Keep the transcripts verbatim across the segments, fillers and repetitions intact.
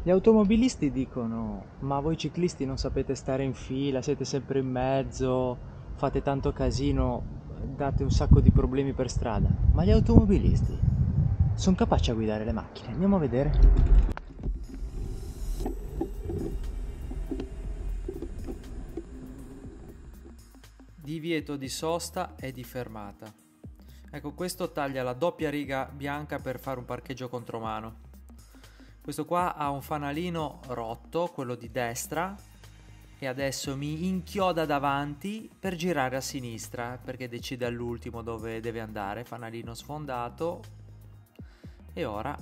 Gli automobilisti dicono, ma voi ciclisti non sapete stare in fila, siete sempre in mezzo, fate tanto casino, date un sacco di problemi per strada. Ma gli automobilisti sono capaci a guidare le macchine. Andiamo a vedere. Divieto di sosta e di fermata. Ecco, questo taglia la doppia riga bianca per fare un parcheggio contromano. Questo qua ha un fanalino rotto, quello di destra, e adesso mi inchioda davanti per girare a sinistra, perché decide all'ultimo dove deve andare. Fanalino sfondato. E ora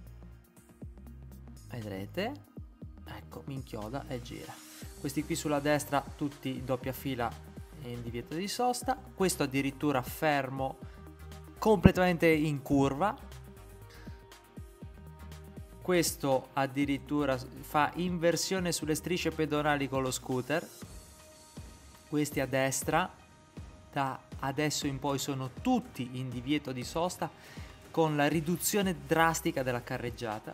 vedrete, ecco, mi inchioda e gira. Questi qui sulla destra tutti in doppia fila in divieto di sosta. Questo addirittura fermo completamente in curva. Questo addirittura fa inversione sulle strisce pedonali con lo scooter. Questi a destra, da adesso in poi sono tutti in divieto di sosta, con la riduzione drastica della carreggiata.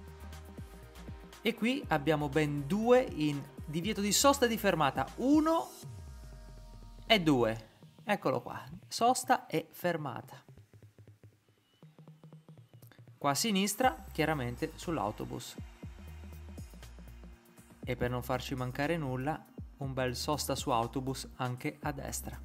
E qui abbiamo ben due in divieto di sosta e di fermata, uno e due. Eccolo qua, sosta e fermata. Qua a sinistra, chiaramente sull'autobus. E per non farci mancare nulla, un bel sosta su autobus anche a destra.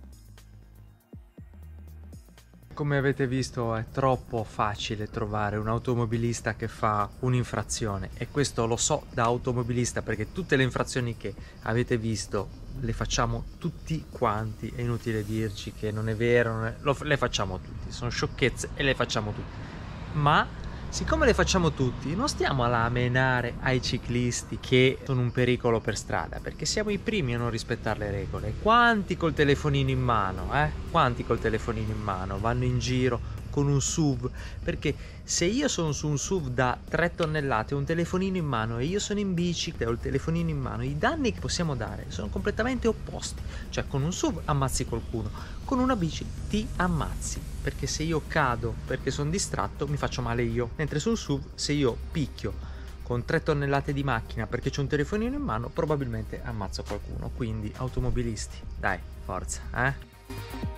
Come avete visto è troppo facile trovare un automobilista che fa un'infrazione, e questo lo so da automobilista, perché tutte le infrazioni che avete visto le facciamo tutti quanti, è inutile dirci che non è vero, non è... Lo, le facciamo tutti, sono sciocchezze e le facciamo tutti. Ma siccome le facciamo tutti, non stiamo a menare ai ciclisti che sono un pericolo per strada, perché siamo i primi a non rispettare le regole. Quanti col telefonino in mano, eh? Quanti col telefonino in mano vanno in giro con un S U V? Perché se io sono su un S U V da tre tonnellate, ho un telefonino in mano, e io sono in bici e ho il telefonino in mano, i danni che possiamo dare sono completamente opposti. Cioè, con un S U V ammazzi qualcuno, con una bici ti ammazzi, perché se io cado perché sono distratto mi faccio male io, mentre sul S U V se io picchio con tre tonnellate di macchina perché c'ho un telefonino in mano probabilmente ammazzo qualcuno. Quindi automobilisti, dai, forza, eh?